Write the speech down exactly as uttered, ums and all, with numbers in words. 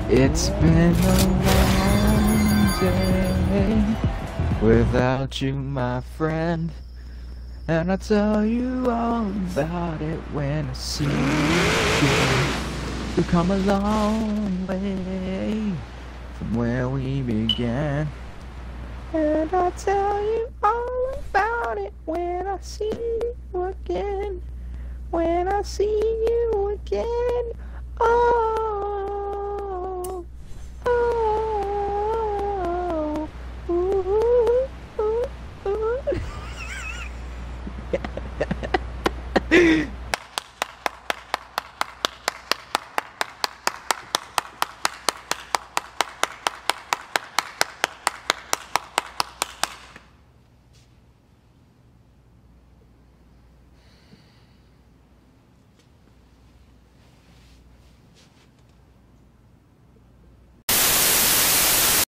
It's been a long day without you, my friend, and I'll tell you all about it when I see you again. We've come a long way from where we began, and I'll tell you all about it when I see you again. When I see you again. Oh,